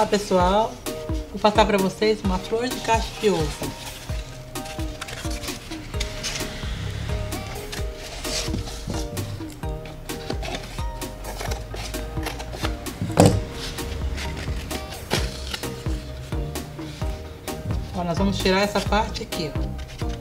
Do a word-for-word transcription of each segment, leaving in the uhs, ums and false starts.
Olá pessoal, vou passar para vocês uma flor de cacho de ovo. Ó, nós vamos tirar essa parte aqui, ó.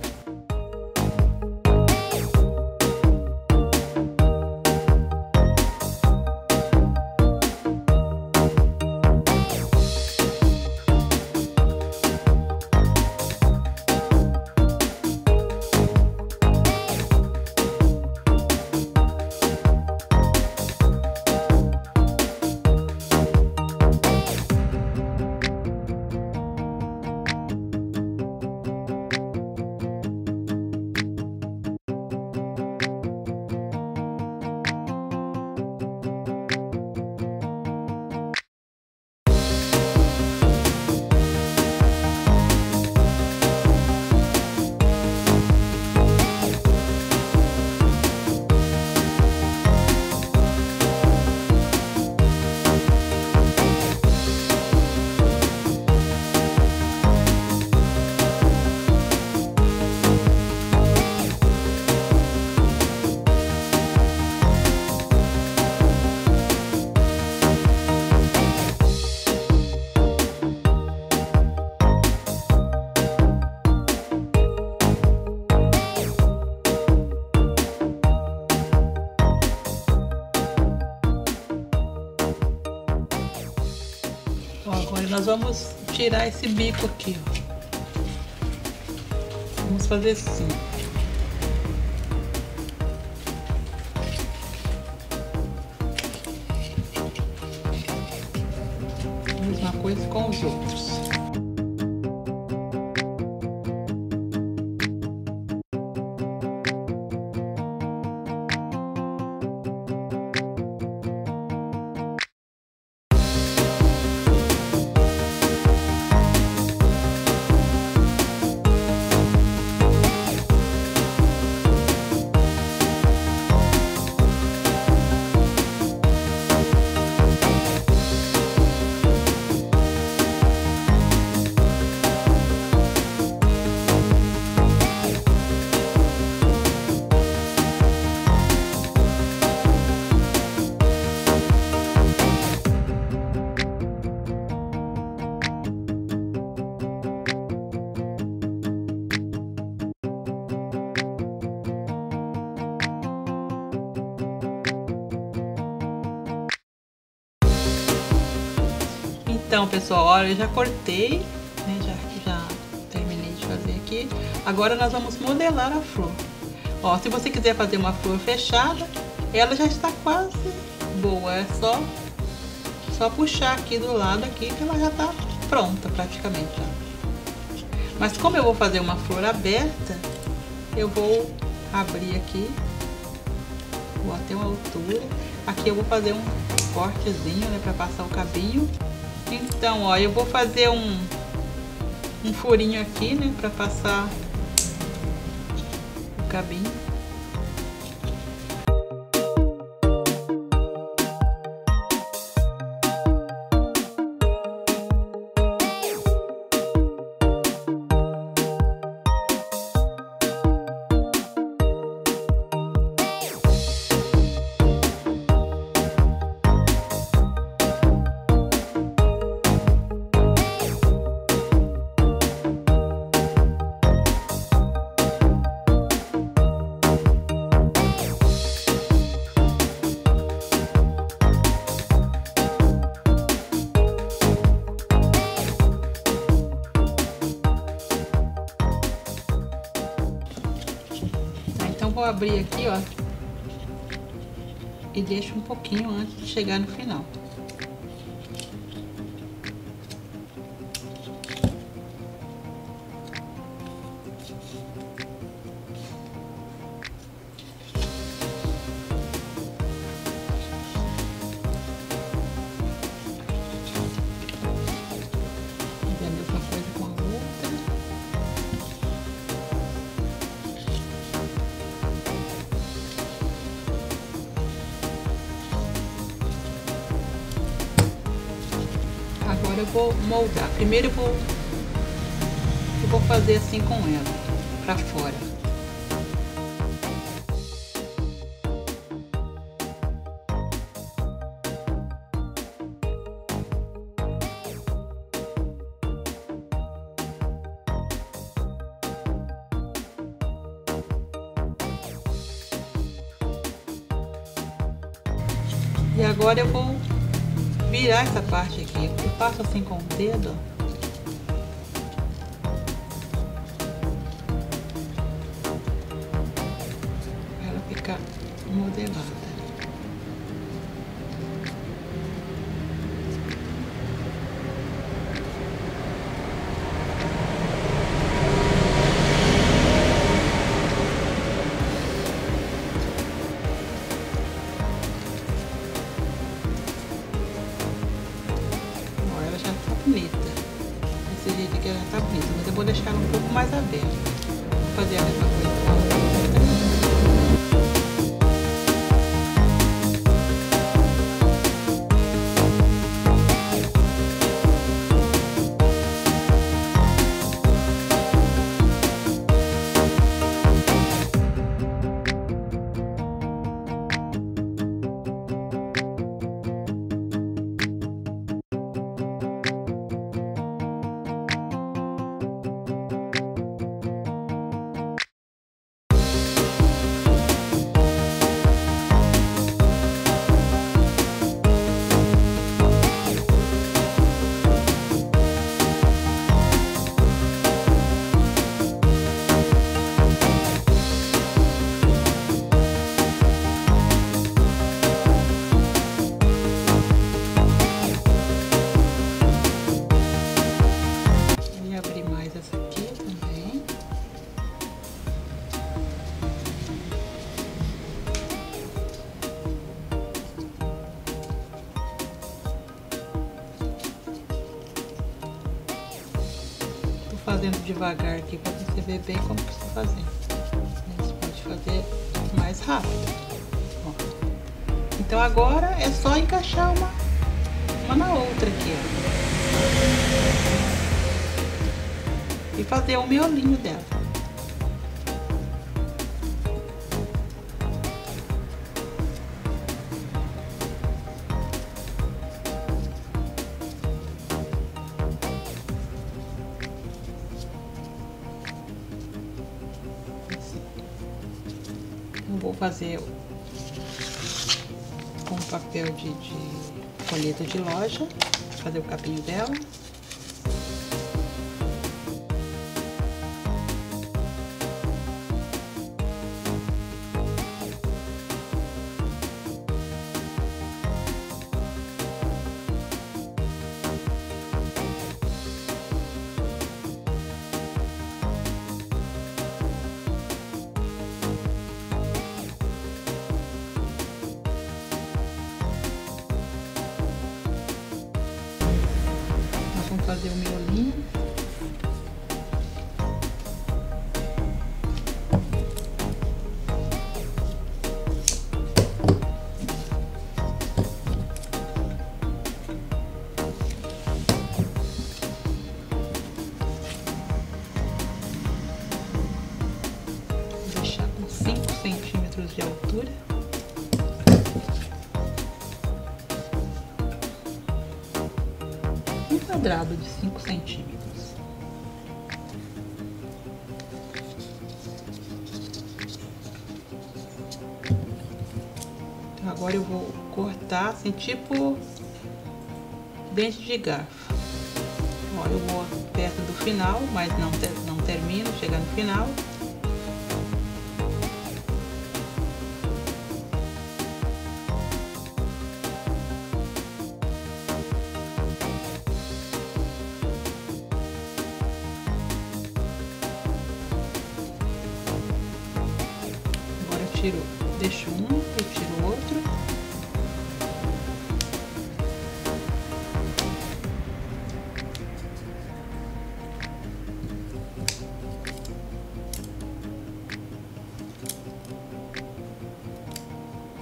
Agora nós vamos tirar esse bico aqui, ó. Vamos fazer assim. Mesma coisa com os outros. Então, pessoal, olha, eu já cortei, né, já, já terminei de fazer aqui. Agora nós vamos modelar a flor. Ó, se você quiser fazer uma flor fechada, ela já está quase boa. É só, só puxar aqui do lado aqui que ela já está pronta praticamente. Ó. Mas como eu vou fazer uma flor aberta, eu vou abrir aqui, vou até uma altura. Aqui eu vou fazer um cortezinho, né, para passar o cabinho. Então, ó, eu vou fazer um, um furinho aqui, né, pra passar o cabinho. Vou abrir aqui, ó, e deixo um pouquinho antes de chegar no final. E a mesma coisa com a outra. Agora eu vou moldar. Primeiro eu vou, eu vou fazer assim com ela, pra fora. E agora eu vou virar essa parte aqui. Eu passo assim com o dedo, pra ela ficar modelada. Bonita, desse jeito que ela tá bonita, mas eu vou deixar ela um pouco mais aberta. Vou fazer a mesma coisa com a outra. Fazendo devagar aqui para você ver bem como que está fazendo. Você pode fazer mais rápido. Ó. Então agora é só encaixar uma, uma na outra aqui, ó. E fazer o miolinho dela. Vou fazer com papel de, de folheto de loja, fazer o capinho dela. Fazer o miolinho. Vou deixar com cinco centímetros de altura. Quadrado de cinco centímetros. Então agora eu vou cortar assim, tipo dente de garfo. Ó, eu vou perto do final, mas não, ter, não termino, chegar no final. Tiro, deixo um, eu tiro outro.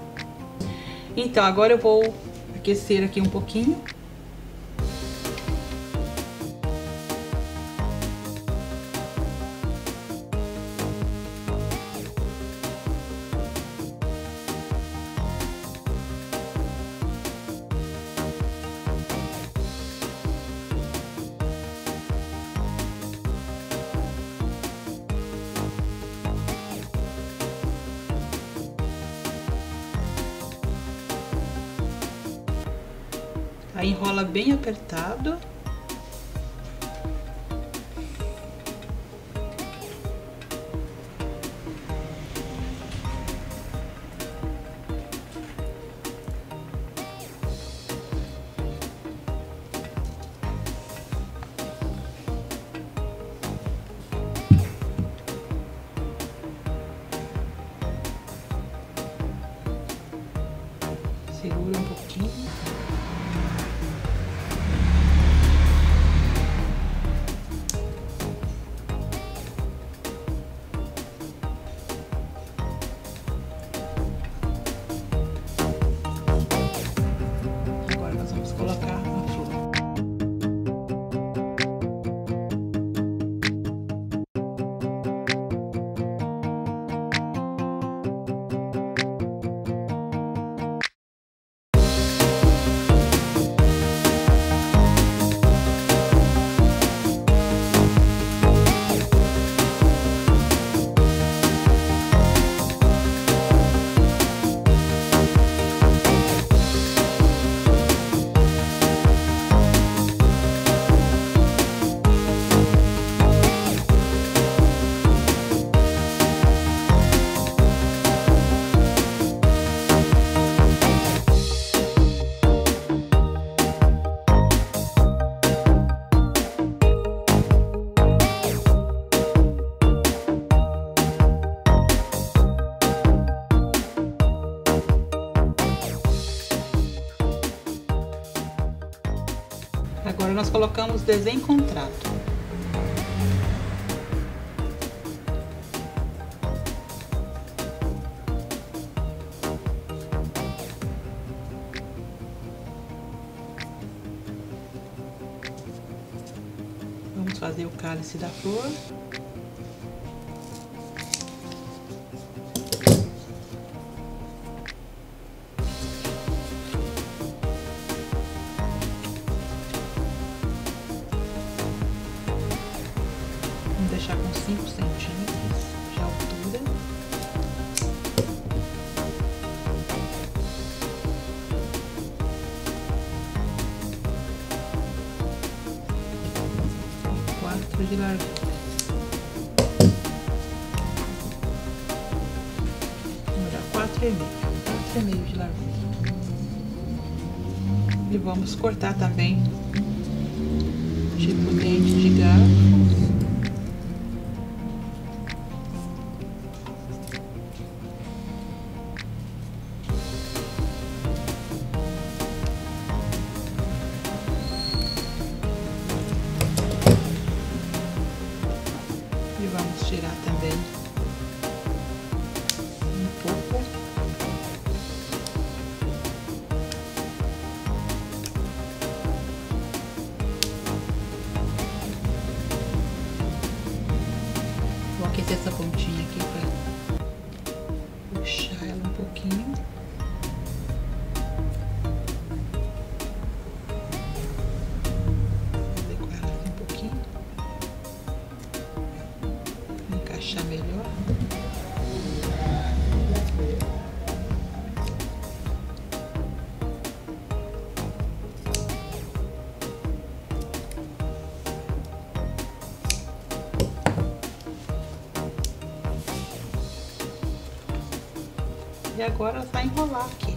Então, agora eu vou aquecer aqui um pouquinho. Aí enrola bem apertado. Segura um pouquinho. Agora nós vamos colocar a flor. Agora nós colocamos desencontrado. Vamos fazer o cálice da flor. Deixar com cinco centímetros de altura. quatro de largura. Vamos dar quatro e meio. quatro e meio de largura. E vamos cortar também tipo dente de garfo. E vamos tirar também um pouco. Vou aquecer essa pontinha aqui para puxar ela um pouquinho. Encaixar melhor. E agora vai enrolar aqui.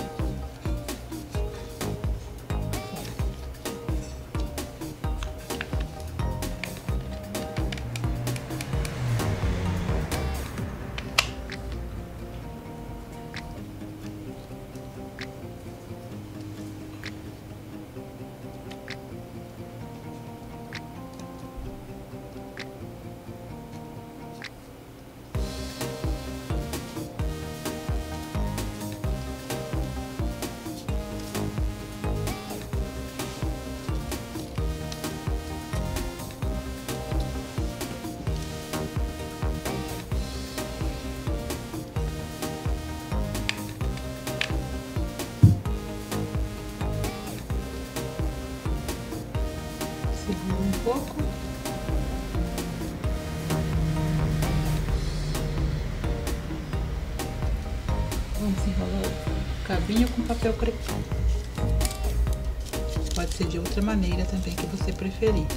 Segura um pouco. Vamos enrolar o cabinho com papel crepom. pode ser de outra maneira também que você preferir.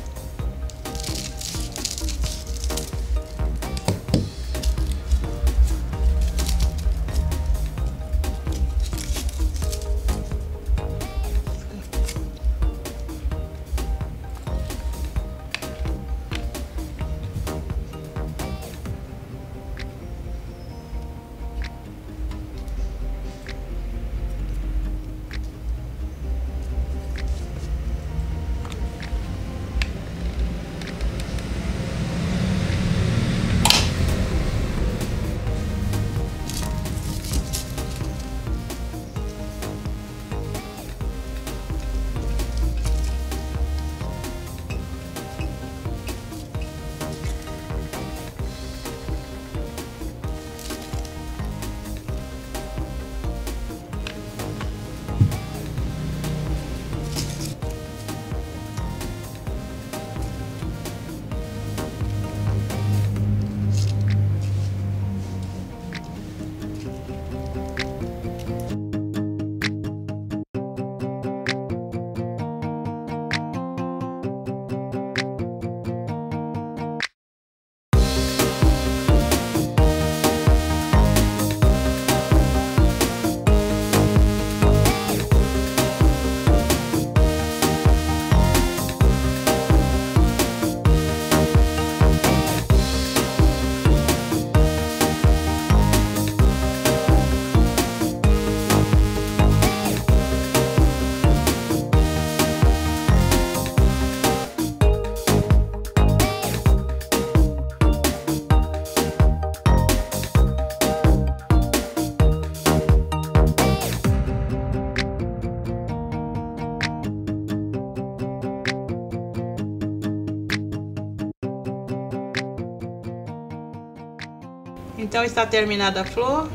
Então está terminada a flor.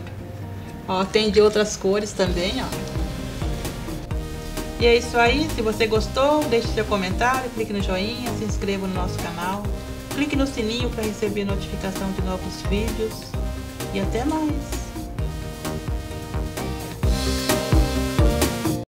Ó, tem de outras cores também, ó. E é isso aí. Se você gostou, deixe seu comentário, clique no joinha, se inscreva no nosso canal, clique no sininho para receber notificação de novos vídeos. E até mais!